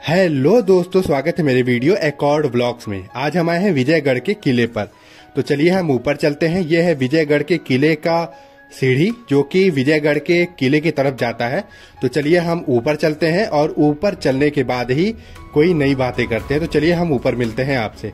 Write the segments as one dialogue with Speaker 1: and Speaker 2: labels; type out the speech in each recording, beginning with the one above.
Speaker 1: Hello दोस्तों, स्वागत है मेरे वीडियो एकॉर्ड ब्लॉग्स में। आज हम आए हैं विजयगढ़ के किले पर। तो चलिए हम ऊपर चलते हैं। यह है विजयगढ़ के किले का सीढ़ी जो कि विजयगढ़ के किले की तरफ जाता है। तो चलिए हम ऊपर चलते हैं और ऊपर चलने के बाद ही कोई नई बातें करते हैं। तो चलिए हम ऊपर मिलते हैं आपसे।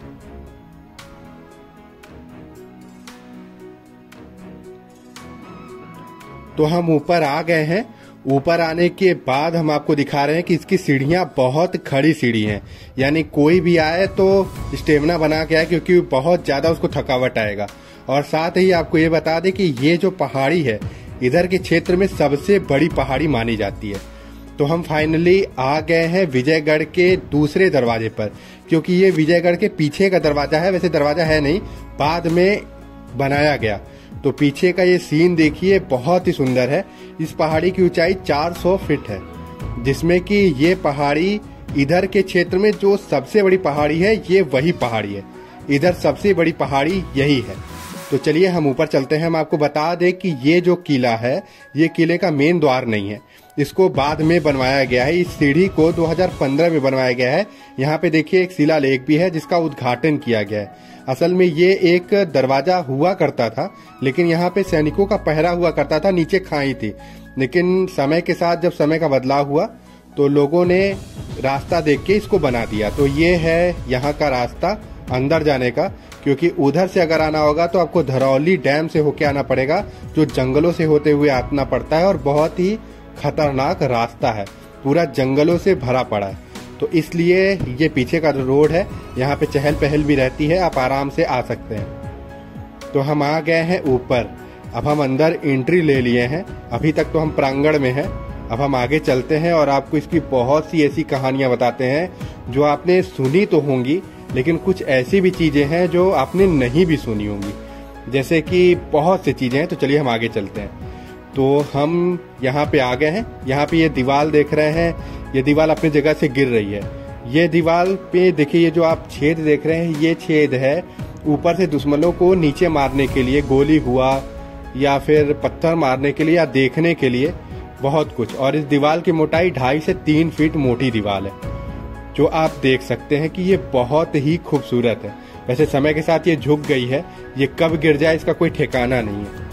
Speaker 1: तो हम ऊपर आ गए हैं। ऊपर आने के बाद हम आपको दिखा रहे हैं कि इसकी सीढ़ियां बहुत खड़ी सीढ़ी हैं, यानी कोई भी आए तो स्टेमिना बना के आए, क्योंकि बहुत ज्यादा उसको थकावट आएगा। और साथ ही आपको ये बता दें कि ये जो पहाड़ी है इधर के क्षेत्र में सबसे बड़ी पहाड़ी मानी जाती है। तो हम फाइनली आ गए हैं विजयगढ़ के दूसरे दरवाजे पर, क्योंकि ये विजयगढ़ के पीछे का दरवाजा है। वैसे दरवाजा है नहीं, बाद में बनाया गया। तो पीछे का ये सीन देखिए, बहुत ही सुंदर है। इस पहाड़ी की ऊंचाई 400 फीट है, जिसमें कि ये पहाड़ी इधर के क्षेत्र में जो सबसे बड़ी पहाड़ी है ये वही पहाड़ी है। इधर सबसे बड़ी पहाड़ी यही है। तो चलिए हम ऊपर चलते हैं। हम आपको बता दें कि ये जो किला है ये किले का मेन द्वार नहीं है, इसको बाद में बनवाया गया है। इस सीढ़ी को 2015 में बनवाया गया है। यहाँ पे देखिए एक शिलालेख भी है जिसका उद्घाटन किया गया है। असल में ये एक दरवाजा हुआ करता था, लेकिन यहाँ पे सैनिकों का पहरा हुआ करता था, नीचे खाई थी। लेकिन समय के साथ जब समय का बदलाव हुआ तो लोगों ने रास्ता देख के इसको बना दिया। तो ये है यहाँ का रास्ता अंदर जाने का, क्योंकि उधर से अगर आना होगा तो आपको धरौली डैम से होके आना पड़ेगा, जो जंगलों से होते हुए आना पड़ता है और बहुत ही खतरनाक रास्ता है, पूरा जंगलों से भरा पड़ा है। तो इसलिए ये पीछे का रोड है, यहाँ पे चहल पहल भी रहती है, आप आराम से आ सकते हैं। तो हम आ गए हैं ऊपर। अब हम अंदर एंट्री ले लिए हैं। अभी तक तो हम प्रांगण में हैं। अब हम आगे चलते हैं और आपको इसकी बहुत सी ऐसी कहानियां बताते हैं जो आपने सुनी तो होंगी, लेकिन कुछ ऐसी भी चीजें हैं जो आपने नहीं भी सुनी होंगी, जैसे कि बहुत सी चीजें हैं। तो चलिए हम आगे चलते हैं। तो हम यहाँ पे आ गए हैं। यहाँ पे ये दीवार देख रहे हैं, ये दीवार अपनी जगह से गिर रही है। ये दीवार पे देखिए, ये जो आप छेद देख रहे हैं ये छेद है ऊपर से दुश्मनों को नीचे मारने के लिए, गोली हुआ या फिर पत्थर मारने के लिए या देखने के लिए, बहुत कुछ। और इस दीवार की मोटाई 2.5 से 3 फीट मोटी दीवार है, जो आप देख सकते हैं कि ये बहुत ही खूबसूरत है। वैसे समय के साथ ये झुक गई है, ये कब गिर जाए इसका कोई ठिकाना नहीं है।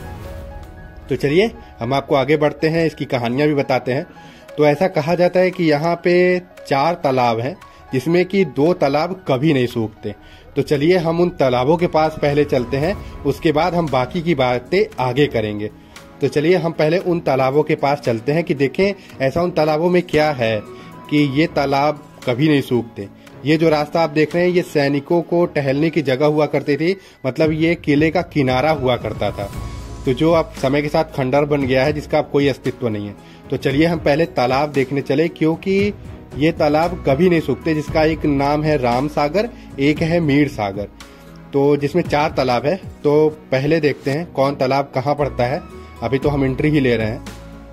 Speaker 1: तो चलिए हम आपको आगे बढ़ते हैं, इसकी कहानियां भी बताते हैं। तो ऐसा कहा जाता है कि यहाँ पे 4 तालाब हैं, जिसमें कि 2 तालाब कभी नहीं सूखते। तो चलिए हम उन तालाबों के पास पहले चलते हैं, उसके बाद हम बाकी की बातें आगे करेंगे। तो चलिए हम पहले उन तालाबों के पास चलते हैं कि देखें ऐसा उन तालाबों में क्या है कि ये तालाब कभी नहीं सूखते। ये जो रास्ता आप देख रहे हैं ये सैनिकों को टहलने की जगह हुआ करती थी, मतलब ये किले का किनारा हुआ करता था। तो जो अब समय के साथ खंडर बन गया है, जिसका अब कोई अस्तित्व नहीं है। तो चलिए हम पहले तालाब देखने चले, क्योंकि ये तालाब कभी नहीं सूखते, जिसका एक नाम है राम सागर, एक है मीर सागर। तो जिसमें 4 तालाब है। तो पहले देखते हैं कौन तालाब कहाँ पड़ता है। अभी तो हम एंट्री ही ले रहे हैं।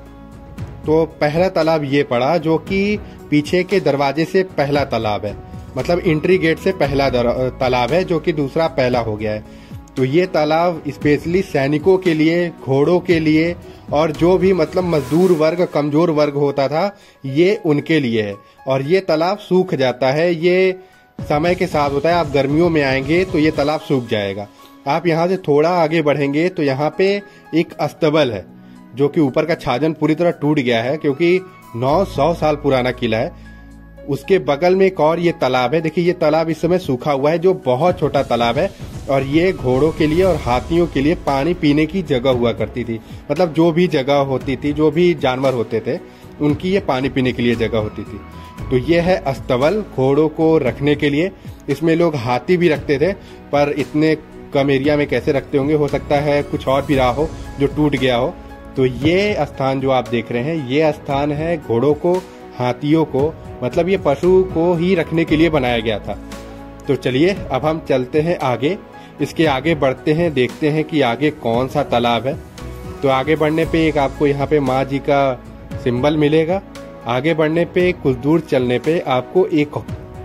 Speaker 1: तो पहला तालाब ये पड़ा, जो कि पीछे के दरवाजे से पहला तालाब है, मतलब एंट्री गेट से पहला तालाब है, जो कि दूसरा पहला हो गया है। तो ये तालाब स्पेशली सैनिकों के लिए, घोड़ों के लिए और जो भी मतलब मजदूर वर्ग, कमजोर वर्ग होता था, ये उनके लिए है। और ये तालाब सूख जाता है, ये समय के साथ होता है। आप गर्मियों में आएंगे तो ये तालाब सूख जाएगा। आप यहाँ से थोड़ा आगे बढ़ेंगे तो यहाँ पे एक अस्तबल है, जो कि ऊपर का छाजन पूरी तरह टूट गया है, क्योंकि 900 साल पुराना किला है। उसके बगल में एक और ये तालाब है। देखिए ये तालाब इस समय सूखा हुआ है, जो बहुत छोटा तालाब है। और ये घोड़ों के लिए और हाथियों के लिए पानी पीने की जगह हुआ करती थी, मतलब जो भी जगह होती थी, जो भी जानवर होते थे, उनकी ये पानी पीने के लिए जगह होती थी। तो ये है अस्तबल, घोड़ों को रखने के लिए। इसमें लोग हाथी भी रखते थे, पर इतने कम एरिया में कैसे रखते होंगे, हो सकता है कुछ और भी रहा हो जो टूट गया हो। तो ये स्थान जो आप देख रहे हैं, ये स्थान है घोड़ों को, हाथियों को, मतलब ये पशु को ही रखने के लिए बनाया गया था। तो चलिए अब हम चलते हैं आगे, इसके आगे बढ़ते हैं, देखते हैं कि आगे कौन सा तालाब है। तो आगे बढ़ने पे एक आपको यहाँ पे माँ जी का सिंबल मिलेगा। आगे बढ़ने पे कुछ दूर चलने पे आपको एक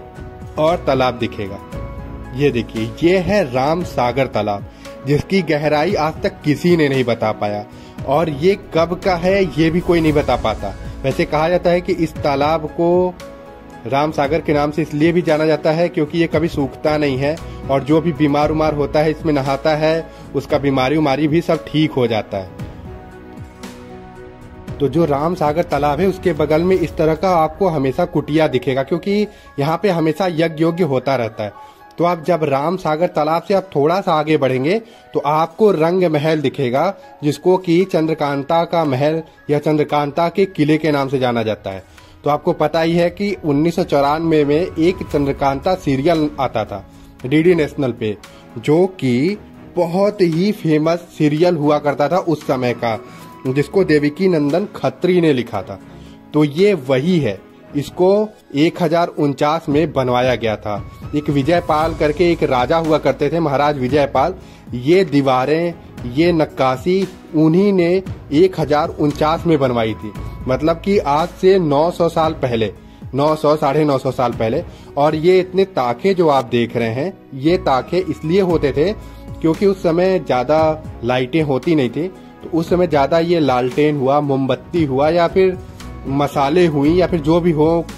Speaker 1: और तालाब दिखेगा। ये देखिए, ये है राम सागर तालाब, जिसकी गहराई आज तक किसी ने नहीं बता पाया, और ये कब का है ये भी कोई नहीं बता पाता। वैसे कहा जाता है कि इस तालाब को राम सागर के नाम से इसलिए भी जाना जाता है क्योंकि ये कभी सूखता नहीं है और जो भी बीमार उमार होता है इसमें नहाता है उसका बीमारी उमारी भी सब ठीक हो जाता है। तो जो राम सागर तालाब है उसके बगल में इस तरह का आपको हमेशा कुटिया दिखेगा क्योंकि यहाँ पे हमेशा यज्ञ योग्य होता रहता है। तो आप जब राम सागर तालाब से आप थोड़ा सा आगे बढ़ेंगे तो आपको रंग महल दिखेगा जिसको कि चंद्रकांता का महल या चंद्रकांता के किले के नाम से जाना जाता है। तो आपको पता ही है कि 1994 में एक चंद्रकांता सीरियल आता था डीडी नेशनल पे, जो कि बहुत ही फेमस सीरियल हुआ करता था उस समय का, जिसको देवकी नंदन खत्री ने लिखा था। तो ये वही है, इसको 1049 में बनवाया गया था। एक विजयपाल करके एक राजा हुआ करते थे, महाराज विजयपाल। ये दीवारें, ये नक्काशी उन्हीं ने 1049 में बनवाई थी, मतलब कि आज से 900 साल पहले, 900 साढ़े 900 साल पहले। और ये इतने ताखे जो आप देख रहे हैं, ये ताखे इसलिए होते थे क्योंकि उस समय ज्यादा लाइटें होती नहीं थी। तो उस समय ज्यादा ये लालटेन हुआ, मोमबत्ती हुआ या फिर मसाले हुई या फिर जो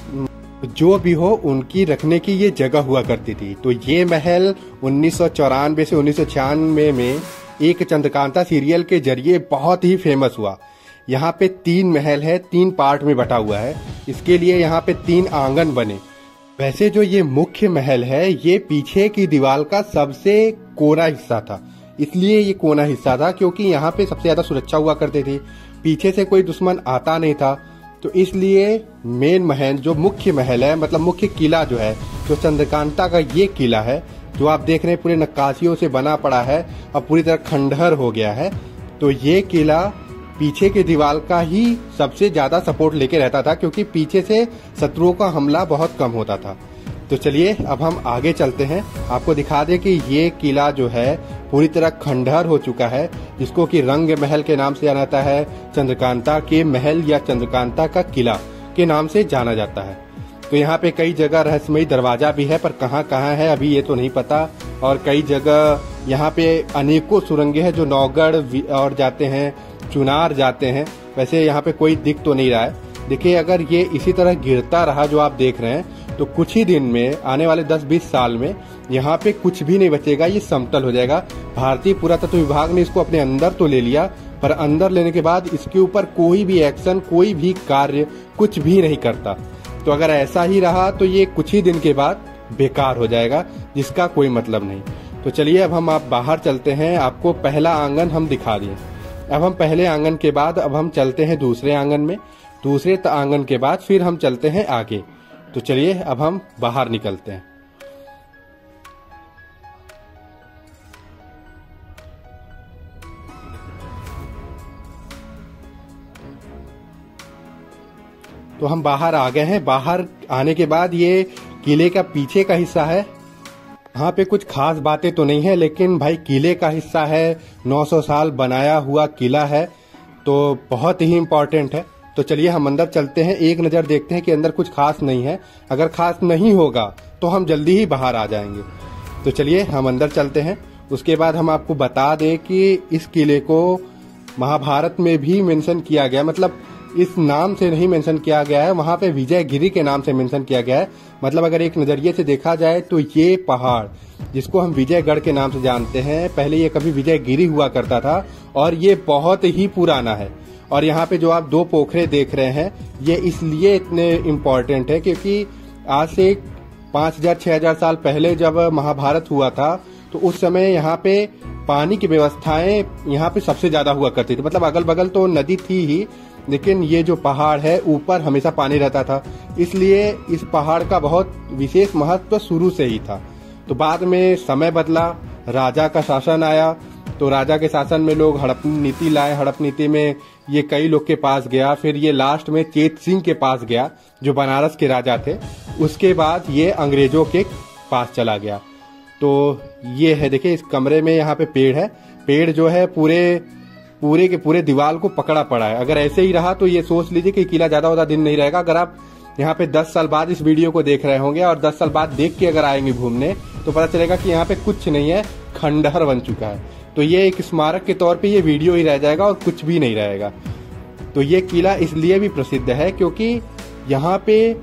Speaker 1: भी हो उनकी रखने की ये जगह हुआ करती थी। तो ये महल 1994 से 1996 में एक चंद्रकांता सीरियल के जरिए बहुत ही फेमस हुआ। यहाँ पे 3 महल है, 3 पार्ट में बटा हुआ है। इसके लिए यहाँ पे 3 आंगन बने। वैसे जो ये मुख्य महल है ये पीछे की दीवार का सबसे कोना हिस्सा था, इसलिए ये कोना हिस्सा था क्योंकि यहाँ पे सबसे ज्यादा सुरक्षा हुआ करती थी, पीछे से कोई दुश्मन आता नहीं था। तो इसलिए मेन महल जो मुख्य महल है, मतलब मुख्य किला जो है, जो चंद्रकांता का ये किला है जो आप देख रहे हैं पूरे नक्काशियों से बना पड़ा है और पूरी तरह खंडहर हो गया है। तो ये किला पीछे के दीवार का ही सबसे ज्यादा सपोर्ट लेके रहता था क्योंकि पीछे से शत्रुओं का हमला बहुत कम होता था। तो चलिए अब हम आगे चलते हैं, आपको दिखा दें कि ये किला जो है पूरी तरह खंडहर हो चुका है, जिसको कि रंग महल के नाम से जाना जाता है, चंद्रकांता के महल या चंद्रकांता का किला के नाम से जाना जाता है। तो यहाँ पे कई जगह रहस्यमयी दरवाजा भी है, पर कहाँ कहाँ है अभी ये तो नहीं पता। और कई जगह यहाँ पे अनेकों सुरंगें हैं जो नौगढ़ और जाते हैं, चुनार जाते हैं। वैसे यहाँ पे कोई दिख तो नहीं रहा है। देखिए अगर ये इसी तरह गिरता रहा जो आप देख रहे हैं तो कुछ ही दिन में, आने वाले 10-20 साल में यहाँ पे कुछ भी नहीं बचेगा, ये समतल हो जाएगा। भारतीय पुरातत्व विभाग ने इसको अपने अंदर तो ले लिया, पर अंदर लेने के बाद इसके ऊपर कोई भी एक्शन, कोई भी कार्य कुछ भी नहीं करता। तो अगर ऐसा ही रहा तो ये कुछ ही दिन के बाद बेकार हो जाएगा, जिसका कोई मतलब नहीं। तो चलिए अब हम आप बाहर चलते हैं, आपको पहला आंगन हम दिखा दिए। अब हम पहले आंगन के बाद अब हम चलते हैं दूसरे आंगन में, दूसरे आंगन के बाद फिर हम चलते हैं आगे। तो चलिए अब हम बाहर निकलते हैं। तो हम बाहर आ गए हैं। बाहर आने के बाद ये किले का पीछे का हिस्सा है। यहाँ पे कुछ खास बातें तो नहीं है, लेकिन भाई किले का हिस्सा है, 900 साल बनाया हुआ किला है, तो बहुत ही इम्पोर्टेंट है। तो चलिए हम अंदर चलते हैं, एक नज़र देखते हैं कि अंदर कुछ खास नहीं है। अगर खास नहीं होगा तो हम जल्दी ही बाहर आ जाएंगे। तो चलिए हम अंदर चलते हैं। उसके बाद हम आपको बता दें कि इस किले को महाभारत में भी मेंशन किया गया, मतलब इस नाम से नहीं मेंशन किया गया है, वहां पे विजयगिरी के नाम से मेंशन किया गया है। मतलब अगर एक नजरिए से देखा जाए तो ये पहाड़ जिसको हम विजयगढ़ के नाम से जानते हैं, पहले ये कभी विजयगिरी हुआ करता था और ये बहुत ही पुराना है। और यहाँ पे जो आप 2 पोखरे देख रहे हैं ये इसलिए इतने इम्पोर्टेंट है क्योंकि आज से 5000-6000 साल पहले जब महाभारत हुआ था तो उस समय यहाँ पे पानी की व्यवस्थाएं यहाँ पे सबसे ज्यादा हुआ करती थी। मतलब अगल बगल तो नदी थी ही, लेकिन ये जो पहाड़ है ऊपर हमेशा पानी रहता था, इसलिए इस पहाड़ का बहुत विशेष महत्व शुरू से ही था। तो बाद में समय बदला, राजा का शासन आया, तो राजा के शासन में लोग हड़प नीति लाए। हड़प नीति में ये कई लोग के पास गया, फिर ये लास्ट में चेत सिंह के पास गया जो बनारस के राजा थे। उसके बाद ये अंग्रेजों के पास चला गया। तो ये है, देखिए इस कमरे में यहाँ पे पेड़ है। पेड़ जो है पूरे के पूरे दीवार को पकड़ा पड़ा है। अगर ऐसे ही रहा तो ये सोच लीजिए कि किला ज्यादा दिन नहीं रहेगा। अगर आप यहाँ पे 10 साल बाद इस वीडियो को देख रहे होंगे और 10 साल बाद देख के अगर आएंगे घूमने तो पता चलेगा कि यहाँ पे कुछ नहीं है, खंडहर बन चुका है। तो ये एक स्मारक के तौर पे ये वीडियो ही रह जाएगा और कुछ भी नहीं रहेगा। तो ये किला इसलिए भी प्रसिद्ध है क्योंकि यहाँ पे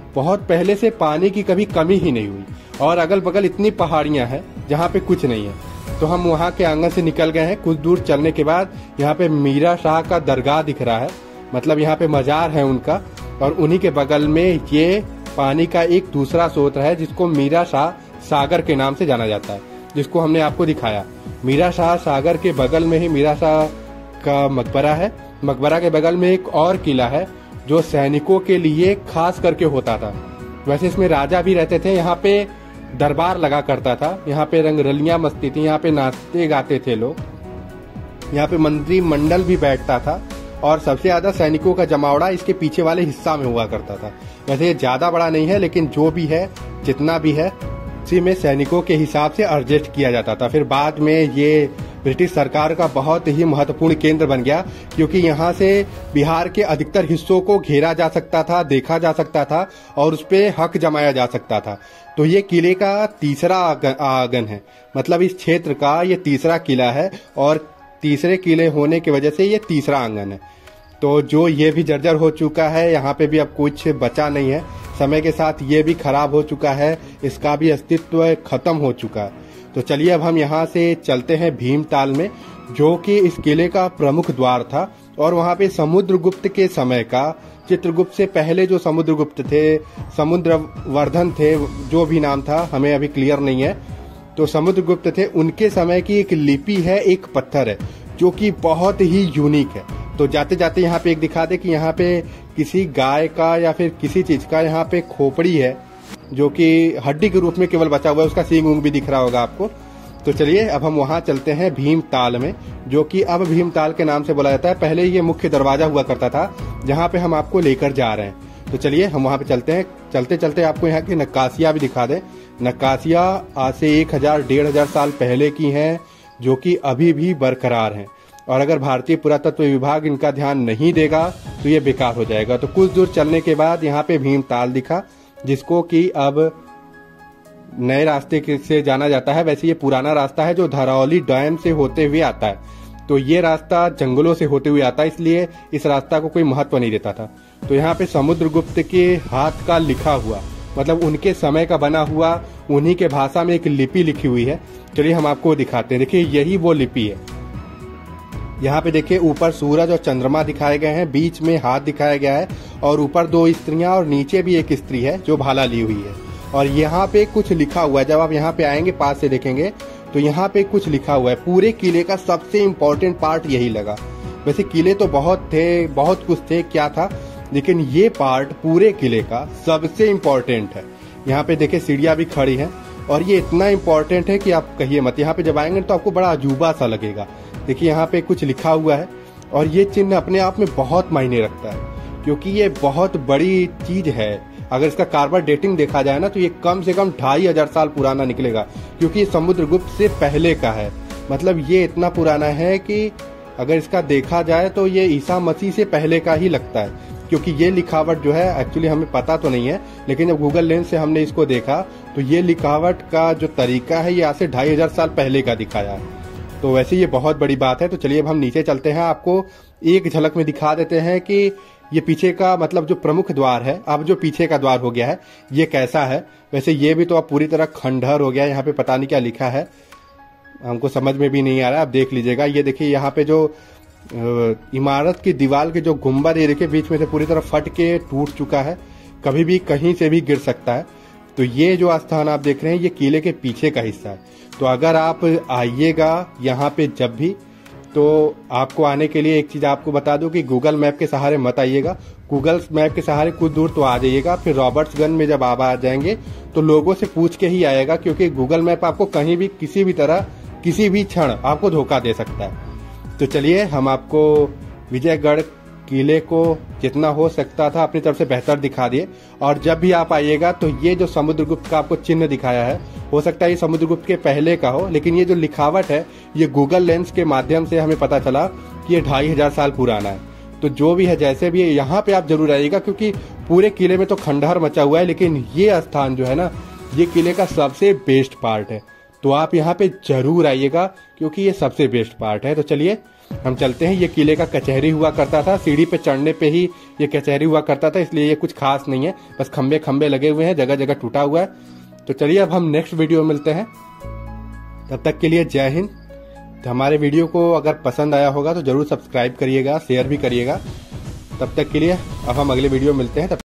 Speaker 1: बहुत पहले से पानी की कभी कमी ही नहीं हुई और अगल बगल इतनी पहाड़ियां हैं जहाँ पे कुछ नहीं है। तो हम वहाँ के आंगन से निकल गए हैं। कुछ दूर चलने के बाद यहाँ पे मीरा शाह का दरगाह दिख रहा है, मतलब यहाँ पे मजार है उनका, और उन्हीं के बगल में ये पानी का एक दूसरा स्रोत है जिसको मीरा शाह सागर के नाम से जाना जाता है, जिसको हमने आपको दिखाया। मीरा शाह सागर के बगल में ही मीरा शाह का मकबरा है। मकबरा के बगल में एक और किला है जो सैनिकों के लिए खास करके होता था। वैसे इसमें राजा भी रहते थे, यहाँ पे दरबार लगा करता था, यहाँ पे रंगरलियां मस्ती थी, यहाँ पे नाचते गाते थे लोग, यहाँ पे मंत्री मंडल भी बैठता था और सबसे ज्यादा सैनिकों का जमावड़ा इसके पीछे वाले हिस्सा में हुआ करता था। वैसे ये ज्यादा बड़ा नहीं है, लेकिन जो भी है जितना भी है उसी में सैनिकों के हिसाब से एडजस्ट किया जाता था। फिर बाद में ये ब्रिटिश सरकार का बहुत ही महत्वपूर्ण केंद्र बन गया, क्योंकि यहाँ से बिहार के अधिकतर हिस्सों को घेरा जा सकता था, देखा जा सकता था और उस पे हक जमाया जा सकता था। तो ये किले का तीसरा आंगन है, मतलब इस क्षेत्र का ये तीसरा किला है और तीसरे किले होने की वजह से ये तीसरा आंगन है। तो जो ये भी जर्जर हो चुका है, यहाँ पे भी अब कुछ बचा नहीं है, समय के साथ ये भी खराब हो चुका है, इसका भी अस्तित्व खत्म हो चुका है। तो चलिए अब हम यहाँ से चलते हैं भीमताल में, जो कि इस किले का प्रमुख द्वार था और वहाँ पे समुद्रगुप्त के समय का, चित्रगुप्त से पहले जो समुद्रगुप्त थे, समुद्रवर्धन थे, जो भी नाम था हमें अभी क्लियर नहीं है, तो समुद्रगुप्त थे, उनके समय की एक लिपि है, एक पत्थर है जो कि बहुत ही यूनिक है। तो जाते जाते यहाँ पे एक दिखा दे कि यहाँ पे किसी गाय का या फिर किसी चीज का यहाँ पे खोपड़ी है जो कि हड्डी के रूप में केवल बचा हुआ है, उसका सींग ऊंग भी दिख रहा होगा आपको। तो चलिए अब हम वहाँ चलते हैं भीमताल में, जो कि अब भीमताल के नाम से बोला जाता है। पहले ये मुख्य दरवाजा हुआ करता था जहाँ पे हम आपको लेकर जा रहे हैं। तो चलिए हम वहाँ पे चलते हैं। चलते चलते आपको यहाँ की नक्काशियाँ भी दिखा दें। नक्काशियाँ आज से 1000-1500 साल पहले की हैं, जो कि अभी भी बरकरार हैं, और अगर भारतीय पुरातत्व विभाग इनका ध्यान नहीं देगा तो ये बेकार हो जाएगा। तो कुछ दूर चलने के बाद यहाँ पे भीमताल दिखा, जिसको कि अब नए रास्ते से जाना जाता है। वैसे ये पुराना रास्ता है जो धरौली डैम से होते हुए आता है। तो ये रास्ता जंगलों से होते हुए आता है, इसलिए इस रास्ता को कोई महत्व नहीं देता था। तो यहाँ पे समुद्रगुप्त के हाथ का लिखा हुआ, मतलब उनके समय का बना हुआ, उन्हीं के भाषा में एक लिपि लिखी हुई है। चलिए हम आपको दिखाते हैं। देखिए यही वो लिपि है। यहाँ पे देखिए ऊपर सूरज और चंद्रमा दिखाए गए हैं, बीच में हाथ दिखाया गया है और ऊपर 2 स्त्रियां और नीचे भी एक स्त्री है जो भाला ली हुई है। और यहाँ पे कुछ लिखा हुआ है, जब आप यहाँ पे आएंगे पास से देखेंगे तो यहाँ पे कुछ लिखा हुआ है। पूरे किले का सबसे इम्पोर्टेंट पार्ट यही लगा। वैसे किले तो बहुत थे, बहुत कुछ थे, क्या था, लेकिन ये पार्ट पूरे किले का सबसे इम्पोर्टेंट है। यहाँ पे देखिए सीढ़ियाँ भी खड़ी हैं और ये इतना इम्पोर्टेंट है कि आप कहिए मत। यहाँ पे जब आएंगे तो आपको बड़ा अजूबा सा लगेगा। देखिए यहाँ पे कुछ लिखा हुआ है और ये चिन्ह अपने आप में बहुत मायने रखता है, क्योंकि ये बहुत बड़ी चीज है। अगर इसका कार्बन डेटिंग देखा जाए ना तो ये कम से कम 2500 साल पुराना निकलेगा, क्योंकि ये समुद्रगुप्त से पहले का है। मतलब ये इतना पुराना है कि अगर इसका देखा जाए तो ये ईसा मसीह से पहले का ही लगता है, क्योंकि ये लिखावट जो है एक्चुअली हमें पता तो नहीं है, लेकिन जब गूगल लेंस से हमने इसको देखा तो ये लिखावट का जो तरीका है ये आज से 2500 साल पहले का दिखाया है। तो वैसे ये बहुत बड़ी बात है। तो चलिए अब हम नीचे चलते हैं, आपको एक झलक में दिखा देते हैं कि ये पीछे का, मतलब जो प्रमुख द्वार है, अब जो पीछे का द्वार हो गया है ये कैसा है। वैसे ये भी तो अब पूरी तरह खंडहर हो गया है। यहाँ पे पता नहीं क्या लिखा है, हमको समझ में भी नहीं आ रहा है। आप देख लीजिएगा, ये देखिए यहाँ पे जो इमारत की दीवार के जो गुम्बद ये देखिए बीच में से पूरी तरह फट के टूट चुका है, कभी भी कहीं से भी गिर सकता है। तो ये जो स्थान आप देख रहे हैं ये किले के पीछे का हिस्सा है। तो अगर आप आइएगा यहाँ पे जब भी, तो आपको आने के लिए एक चीज आपको बता दूं कि गूगल मैप के सहारे मत आइएगा। गूगल मैप के सहारे कुछ दूर तो आ जाइएगा, फिर रॉबर्ट्सगंज में जब आप आ जाएंगे तो लोगों से पूछ के ही आएगा, क्योंकि गूगल मैप आपको कहीं भी किसी भी तरह किसी भी क्षण आपको धोखा दे सकता है। तो चलिए हम आपको विजयगढ़ किले को जितना हो सकता था अपनी तरफ से बेहतर दिखा दिए। और जब भी आप आइएगा तो ये जो समुद्रगुप्त का आपको चिन्ह दिखाया है, हो सकता है ये समुद्रगुप्त के पहले का हो, लेकिन ये जो लिखावट है ये गूगल लेंस के माध्यम से हमें पता चला कि ये 2500 साल पुराना है। तो जो भी है जैसे भी है यहाँ पे आप जरूर आइएगा, क्योंकि पूरे किले में तो खंडहर मचा हुआ है, लेकिन ये स्थान जो है ना ये किले का सबसे बेस्ट पार्ट है। तो आप यहाँ पे जरूर आइएगा क्योंकि ये सबसे बेस्ट पार्ट है। तो चलिए हम चलते हैं। ये किले का कचहरी हुआ करता था, सीढ़ी पे चढ़ने पे ही ये कचहरी हुआ करता था, इसलिए ये कुछ खास नहीं है, बस खंबे खंबे लगे हुए हैं, जगह जगह टूटा हुआ है। तो चलिए अब हम नेक्स्ट वीडियो में मिलते हैं, तब तक के लिए जय हिंद। तो हमारे वीडियो को अगर पसंद आया होगा तो जरूर सब्सक्राइब करिएगा, शेयर भी करिएगा। तब तक के लिए अब हम अगले वीडियो में मिलते हैं।